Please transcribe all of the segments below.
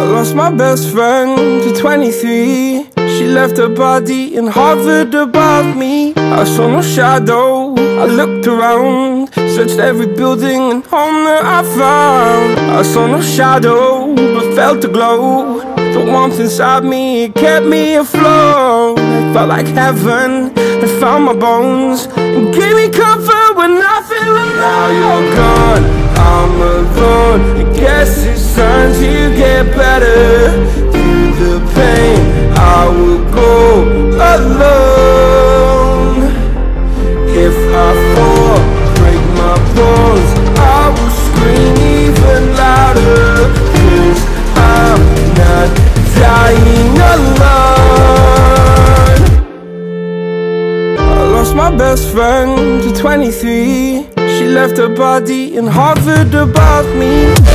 lost my best friend to 23. She left her body and hovered above me. I saw no shadow, I looked around, searched every building and home that I found. I saw no shadow, but felt a glow. The warmth inside me, it kept me afloat. It felt like heaven, it found my bones and gave me comfort when I feel alone. Now you're gone, I'm alone. I guess it's time to get better. Through the pain, I will go alone. If I fall, break my bones, I will scream even louder. 'Cause I'm not dying alone. I lost my best friend to 23. She left her body and hovered above me.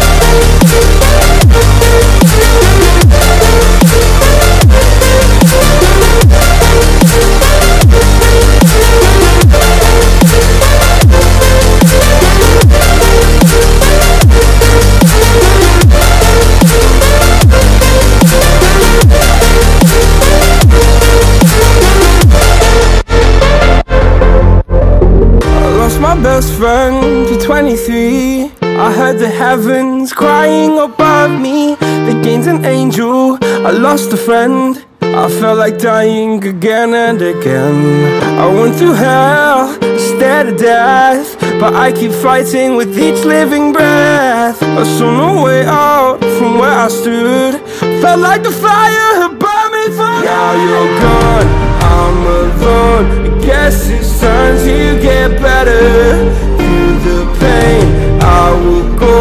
My best friend to 23. I heard the heavens crying above me. They gained an angel, I lost a friend. I felt like dying again and again. I went through hell, stared at death, but I keep fighting with each living breath. I saw no way out from where I stood. Felt like the fire had burned me through. Now you're gone, I'm alone. I guess it's time to get better. Through the pain, I will go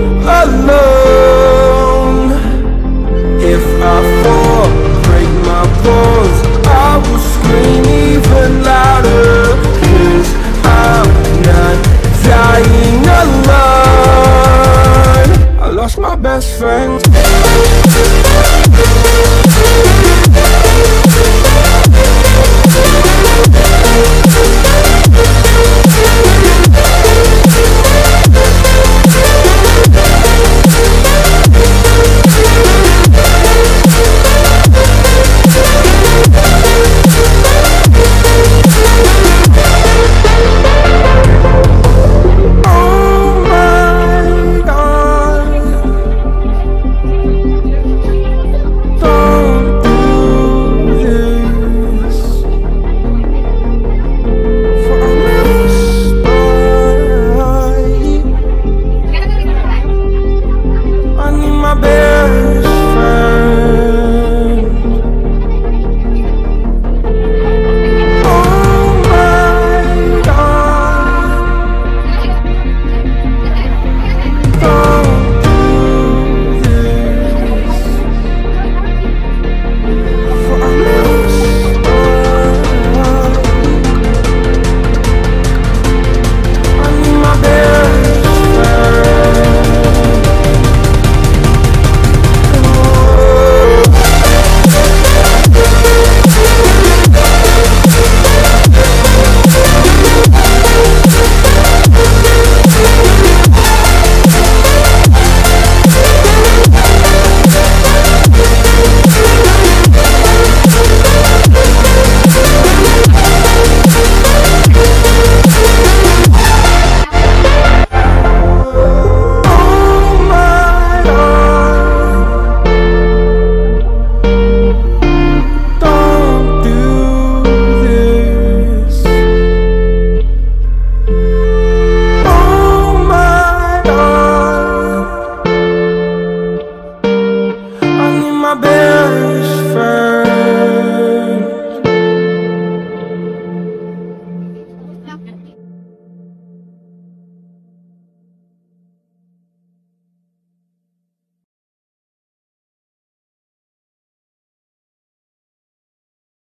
alone. If I fall, break my bones, I will scream even louder. 'Cause I'm not dying alone. I lost my best friend.